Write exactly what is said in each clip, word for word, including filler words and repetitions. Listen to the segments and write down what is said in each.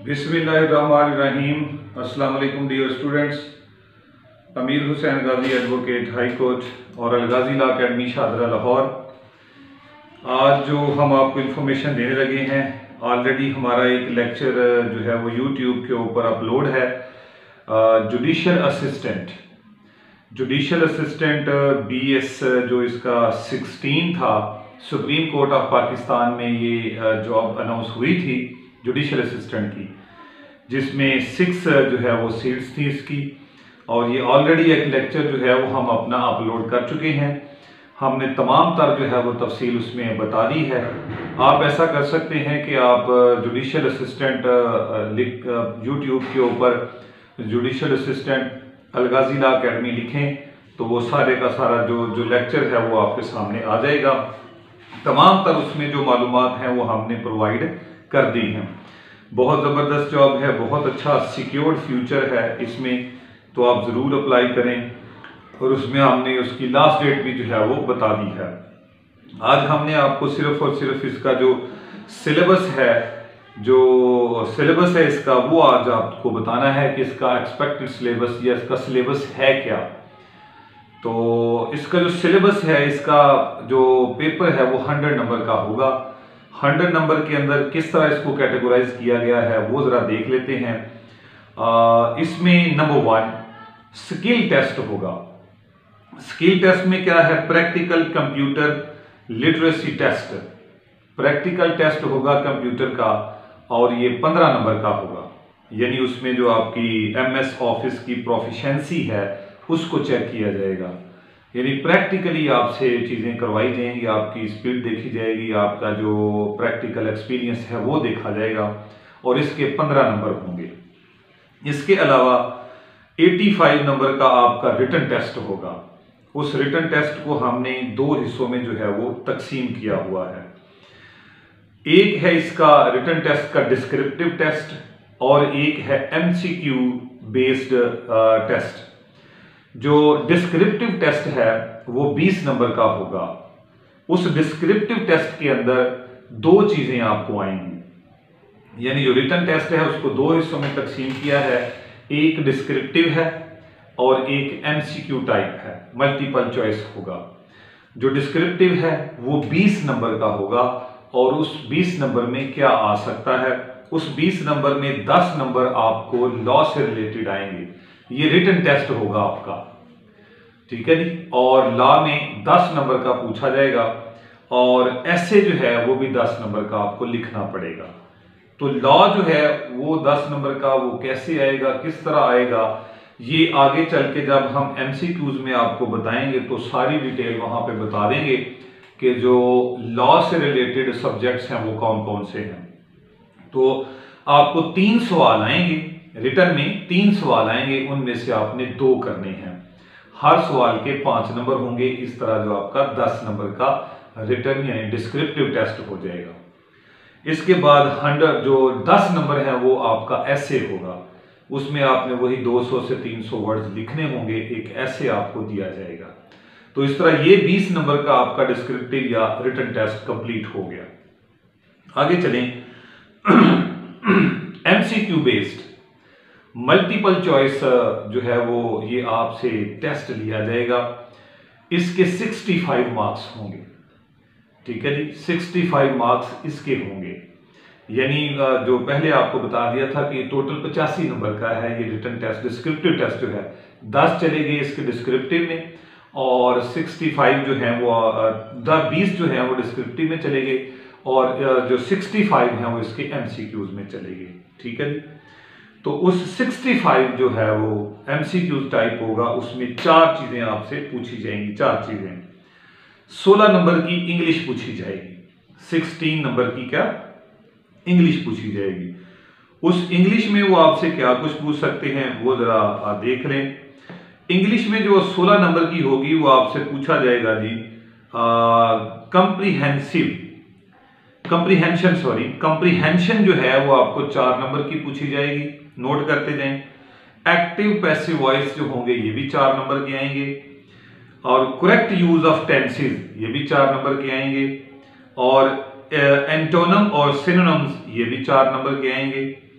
बिस्मिल्लाहिर्रहमानिर्रहीम। अस्सलाम वालेकुम dear students. Amir Hussain Ghazi advocate high court और अलगाजी लॉ अकेडमी शाहदरा लाहौर। आज जो हम आपको इन्फॉर्मेशन देने लगे हैं, ऑलरेडी हमारा एक लेक्चर जो है वो यूट्यूब के ऊपर अपलोड है। Judicial assistant judicial assistant B S जो इसका सिक्सटीन था, सुप्रीम कोर्ट ऑफ पाकिस्तान में ये जॉब अनाउंस हुई थी जुडिशल असिस्टेंट की, जिसमें सिक्स जो है वो सीट्स थी इसकी। और ये ऑलरेडी एक लेक्चर जो है वो हम अपना अपलोड कर चुके हैं। हमने तमाम तर जो है वो तफसील उसमें बता दी है। आप ऐसा कर सकते हैं कि आप जुडिशल असिस्टेंट लिख यूट्यूब के ऊपर जुडिशल असिस्टेंट अलगाजी लॉ अकेडमी लिखें तो वो सारे का सारा जो जो लेक्चर है वो आपके सामने आ जाएगा। तमाम तर उसमें जो मालूमात हैं वो हमने प्रोवाइड कर दी हैं। बहुत ज़बरदस्त जॉब है, बहुत अच्छा सिक्योर्ड फ्यूचर है इसमें, तो आप ज़रूर अप्लाई करें। और उसमें हमने उसकी लास्ट डेट भी जो है वो बता दी है। आज हमने आपको सिर्फ और सिर्फ इसका जो सिलेबस है जो सिलेबस है इसका वो आज आपको बताना है कि इसका एक्सपेक्टेड सिलेबस या इसका सिलेबस है क्या। तो इसका जो सिलेबस है, इसका जो पेपर है वो हंड्रेड नंबर का होगा। हंड्रेड नंबर के अंदर किस तरह इसको कैटेगराइज किया गया है वो ज़रा देख लेते हैं। आ, इसमें नंबर वन स्किल टेस्ट होगा। स्किल टेस्ट में क्या है? Practical computer literacy test. Practical test होगा कंप्यूटर का और ये पंद्रह नंबर का होगा। यानी उसमें जो आपकी एम एस ऑफिस की प्रोफिशेंसी है उसको चेक किया जाएगा। यानी प्रैक्टिकली आपसे चीज़ें करवाई जाएंगी, आपकी स्पीड देखी जाएगी, आपका जो प्रैक्टिकल एक्सपीरियंस है वो देखा जाएगा और इसके पंद्रह नंबर होंगे। इसके अलावा पचासी नंबर का आपका रिटन टेस्ट होगा। उस रिटन टेस्ट को हमने दो हिस्सों में जो है वो तकसीम किया हुआ है। एक है इसका रिटन टेस्ट का डिस्क्रिप्टिव टेस्ट और एक है एमसीक्यू बेस्ड टेस्ट। जो डिस्क्रिप्टिव टेस्ट है वो बीस नंबर का होगा। उस डिस्क्रिप्टिव टेस्ट के अंदर दो चीजें आपको आएंगी। यानी जो रिटन टेस्ट है उसको दो हिस्सों में तकसीम किया है, एक डिस्क्रिप्टिव है और एक एमसीक्यू टाइप है, मल्टीपल चॉइस होगा। जो डिस्क्रिप्टिव है वो बीस नंबर का होगा और उस बीस नंबर में क्या आ सकता है? उस बीस नंबर में दस नंबर आपको लॉ से रिलेटेड आएंगे। ये रिटन टेस्ट होगा आपका, ठीक है जी। और लॉ में दस नंबर का पूछा जाएगा और ऐसे जो है वो भी दस नंबर का आपको लिखना पड़ेगा। तो लॉ जो है वो दस नंबर का वो कैसे आएगा, किस तरह आएगा, ये आगे चल के जब हम एमसीक्यूज में आपको बताएंगे तो सारी डिटेल वहां पे बता देंगे कि जो लॉ से रिलेटेड सब्जेक्ट्स हैं वो कौन कौन से हैं। तो आपको तीन सवाल आएंगे रिटर्न में, तीन सवाल आएंगे, उनमें से आपने दो करने हैं। हर सवाल के पांच नंबर होंगे। इस तरह जो आपका दस नंबर का रिटर्न यानी डिस्क्रिप्टिव टेस्ट हो जाएगा। इसके बाद हंड्रेड जो दस नंबर है वो आपका ऐसे होगा। उसमें आपने वही दो सौ से तीन सौ वर्ड्स लिखने होंगे, एक ऐसे आपको दिया जाएगा। तो इस तरह ये बीस नंबर का आपका डिस्क्रिप्टिव या रिटन टेस्ट कंप्लीट हो गया। आगे चलें। एमसीक्यू बेस्ड मल्टीपल चॉइस जो है वो ये आपसे टेस्ट लिया जाएगा। इसके पैंसठ मार्क्स होंगे, ठीक है जी। पैंसठ मार्क्स इसके होंगे। यानी जो पहले आपको बता दिया था कि टोटल पचासी नंबर का है ये रिटन टेस्ट। डिस्क्रिप्टिव टेस्ट जो है दस चले गए इसके डिस्क्रिप्टिव में और पैंसठ जो है वो बीस जो है वो डिस्क्रिप्टिव में चले गए और जो पैंसठ है वो इसके एमसीक्यूज में चले गए, ठीक है जी। तो उस पैंसठ जो है वो एमसीक्यूज टाइप होगा। उसमें चार चीजें आपसे पूछी जाएंगी। चार चीजें सोलह नंबर की इंग्लिश पूछी जाएगी। सोलह नंबर की क्या इंग्लिश पूछी जाएगी। उस इंग्लिश में वो आपसे क्या कुछ पूछ सकते हैं वो जरा देख लें। इंग्लिश में जो सोलह नंबर की होगी वो आपसे पूछा जाएगा जी कंप्रीहेंसिव कंप्रीहेंशन सॉरी कंप्रीहेंशन जो है वो आपको चार नंबर की पूछी जाएगी। नोट करते जाएं। एक्टिव पैसिव वॉइस जो होंगे ये भी चार नंबर के आएंगे और करेक्ट यूज ऑफ टेंसेस ये भी चार नंबर के आएंगे और एंटोनम और सिनोनिम्स ये भी चार नंबर के आएंगे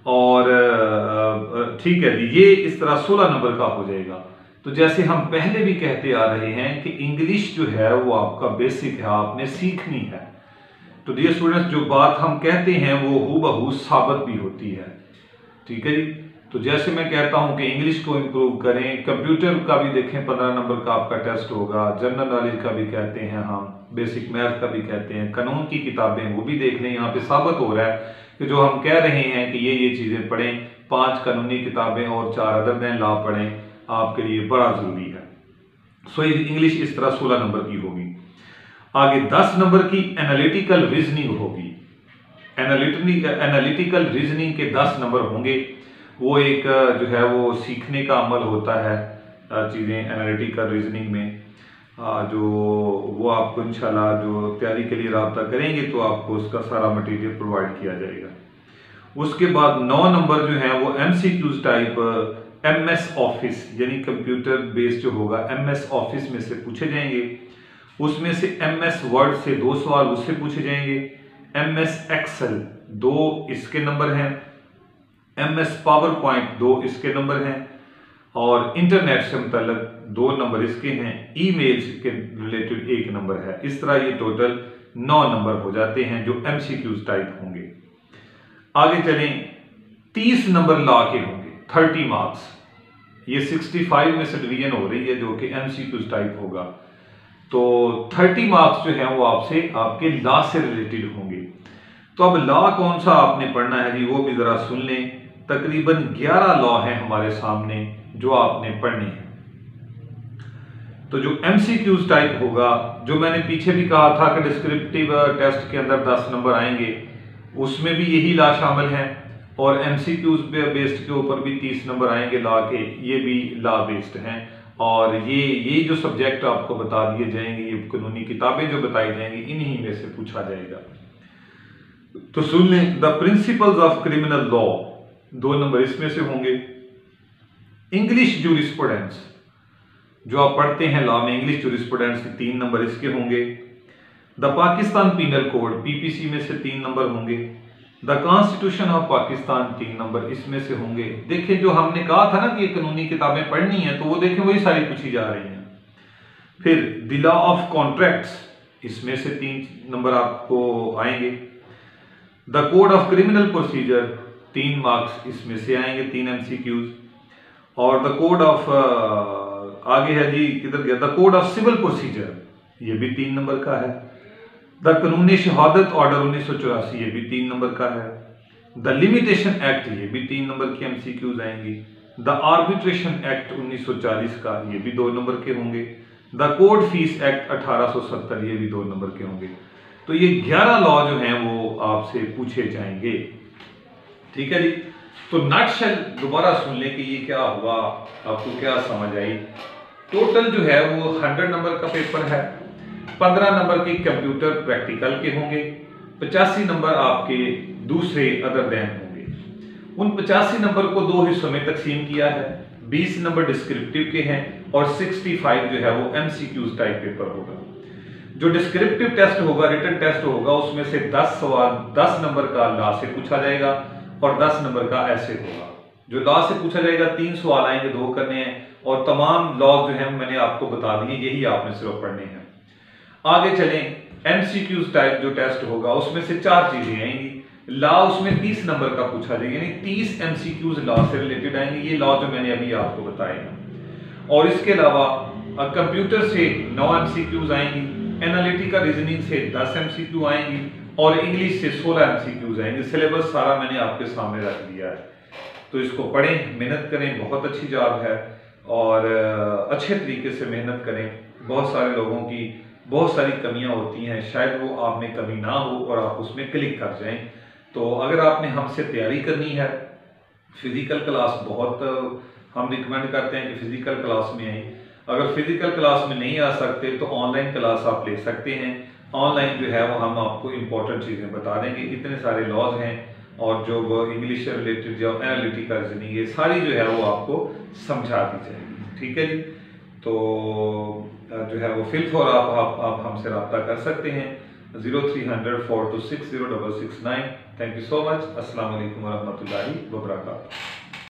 और ठीक है जी, ये इस तरह सोलह नंबर का हो जाएगा। तो जैसे हम पहले भी कहते आ रहे हैं कि इंग्लिश जो है वो आपका बेसिक है, आपने सीखनी है। तो डियर स्टूडेंट्स, जो बात हम कहते हैं वो हूबहू साबित भी होती है। ठीक है जी। तो जैसे मैं कहता हूं कि इंग्लिश को इम्प्रूव करें, कंप्यूटर का भी देखें पंद्रह नंबर का आपका टेस्ट होगा, जनरल नॉलेज का भी कहते हैं हम, बेसिक मैथ का भी कहते हैं, कानून की किताबें वो भी देख लें। यहाँ पे साबित हो रहा है कि जो हम कह रहे हैं कि ये ये चीजें पढ़ें, पांच कानूनी किताबें और चार अदर देन लॉ पढ़ें, आपके लिए बड़ा जरूरी है। सो इंग्लिश इस तरह सोलह नंबर की होगी। आगे दस नंबर की एनालिटिकल रीजनिंग होगी। एनालिटिकल रीजनिंग के दस नंबर होंगे। वो एक जो है वो सीखने का अमल होता है, चीज़ें एनालिटिकल रीजनिंग में जो वो आपको इंशाल्लाह जो तैयारी के लिए रब्ता करेंगे तो आपको उसका सारा मटेरियल प्रोवाइड किया जाएगा। उसके बाद नौ नंबर जो है वो एमसीक्यूज टाइप एमएस ऑफिस यानी कंप्यूटर बेस्ड जो होगा एमएस ऑफिस में से पूछे जाएंगे। उसमें से एमएस वर्ड से दो सवाल उससे पूछे जाएंगे, एमएस एक्सेल दो इसके नंबर हैं, एमएस पावर पॉइंट दो इसके नंबर हैं और इंटरनेट से मुतल्लक दो नंबर इसके हैं, ईमेल्स के रिलेटेड एक नंबर है। इस तरह ये टोटल नौ नंबर हो जाते हैं जो एमसीक्यूज टाइप होंगे। आगे चलें, तीस नंबर लॉ के होंगे, थर्टी मार्क्स। ये सिक्सटी फाइव में से डिवीजन हो रही है जो कि एमसीक्यूज टाइप होगा। तो थर्टी मार्क्स जो है वो आपसे आपके लॉ से रिलेटेड होंगे। तो अब लॉ कौन सा आपने पढ़ना है जी, वो भी जरा सुन लें। तकरीबन ग्यारह लॉ हैं हमारे सामने जो आपने पढ़ने हैं। तो जो एमसीक्यूज टाइप होगा, जो मैंने पीछे भी कहा था कि डिस्क्रिप्टिव टेस्ट के अंदर दस नंबर आएंगे, उसमें भी यही लॉ शामिल हैं और एमसीक्यूज बेस्ड के ऊपर भी तीस नंबर आएंगे लॉ के, ये भी लॉ बेस्ड हैं। और ये ये जो सब्जेक्ट आपको बता दिए जाएंगे, ये कानूनी किताबें जो बताई जाएंगी, इन्हीं में से पूछा जाएगा। तो सुन लें, the principles of criminal law दो नंबर इसमें से होंगे। इंग्लिश जूरिस्प्रूडेंस जो आप पढ़ते हैं लॉ में, इंग्लिश जूरिस्प्रूडेंस के तीन नंबर इसके होंगे। The Pakistan penal code PPC में से तीन नंबर होंगे। द कॉन्स्टिट्यूशन ऑफ पाकिस्तान तीन नंबर इसमें से होंगे। देखें, जो हमने कहा था ना कि ये कानूनी किताबें पढ़नी है, तो वो देखें वही सारी पूछी जा रही हैं। फिर द लॉ ऑफ कॉन्ट्रैक्ट्स इसमें से तीन नंबर आपको आएंगे। The code of criminal procedure तीन मार्क्स इसमें से आएंगे, तीन एमसीक्यूज। और द कोड ऑफ आगे है जी, किधर गया, the code of civil procedure ये भी तीन नंबर का है। द कानूनी शहादत ऑर्डर उन्नीस सौ चौरासी ये भी तीन नंबर का है। द लिमिटेशन एक्ट ये भी तीन नंबर की एमसीक्यूज आएंगी। द आर्बिट्रेशन एक्ट उन्नीस सौ चालीस का ये भी दो नंबर के होंगे। द कोड फीस एक्ट अठारह सौ सत्तर ये भी दो नंबर के होंगे। तो ये ग्यारह लॉ जो हैं वो आपसे पूछे जाएंगे। ठीक है जी। तो नटशेल दोबारा सुन लें कि ये क्या हुआ, आपको क्या समझ आई। टोटल जो है वो हंड्रेड नंबर का पेपर है। पंद्रह नंबर के कंप्यूटर प्रैक्टिकल के होंगे, पचासी नंबर आपके दूसरे अदर देन होंगे। उन पचासी नंबर को दो हिस्सों में तकसीम किया है, बीस नंबर डिस्क्रिप्टिव के हैं और पैंसठ जो है वो एमसीक्यूज टाइप पेपर होगा। जो डिस्क्रिप्टिव टेस्ट होगा, रिटन टेस्ट होगा, उसमें से दस सवाल दस नंबर का लॉ से पूछा जाएगा और दस नंबर का ऐसे होगा। जो लॉ से पूछा जाएगा तीन सवाल आएंगे, दो करने हैं और तमाम लॉ जो है मैंने आपको बता दिए, यही आपने सिर्फ पढ़ने हैं। आगे चलें, एमसीक्यूज टाइप जो टेस्ट होगा उसमें से चार चीजें आएंगी। लॉ उसमें तीस नंबर का पूछा जाएगा, यानी तीस एमसीक्यूज लॉ से रिलेटेड आएंगे। ये लॉ जो मैंने अभी आपको बताए हैं। और इसके अलावा कंप्यूटर से नौ एमसीक्यूज आएंगी, एनालिटिकल रीजनिंग से दस एमसीक्यू आएंगी और इंग्लिश से सोलह एमसीक्यूज आएंगे। सिलेबस सारा मैंने आपके सामने रख दिया है, तो इसको पढ़ें, मेहनत करें, बहुत अच्छी जॉब है और अच्छे तरीके से मेहनत करें। बहुत सारे लोगों की बहुत सारी कमियां होती हैं, शायद वो आप में कमी ना हो और आप उसमें क्लिक कर जाएं। तो अगर आपने हमसे तैयारी करनी है, फिजिकल क्लास बहुत हम रिकमेंड करते हैं कि फिजिकल क्लास में आए। अगर फिजिकल क्लास में नहीं आ सकते तो ऑनलाइन क्लास आप ले सकते हैं। ऑनलाइन जो है वो हम आपको इम्पोर्टेंट चीज़ें बता देंगे, इतने सारे लॉज हैं और जो वो इंग्लिश से रिलेटेड जो एनालिटिकल रीजनिंग, ये सारी जो है वो आपको समझा दी जाएगी। ठीक है जी। तो जो है वो फिल फॉर आप, आप आप हमसे रब्ता कर सकते हैं। Zero three hundred four two six zero double six nine. Thank you so much. अस्सलाम वालेकुम वरहमतुल्लाहि वबरकातुहू।